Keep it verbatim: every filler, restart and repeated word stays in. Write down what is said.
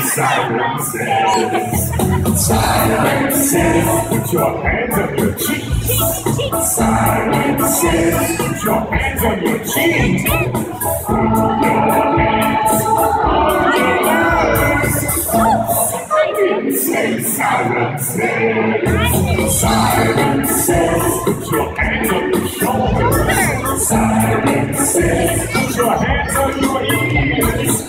Silences, silences, put your hands on your cheeks. Silences, put your hands on your cheeks. Put your hands on your eyes. I didn't say silences. Silences, put your hands on your shoulders. Silences, put your hands on your ears.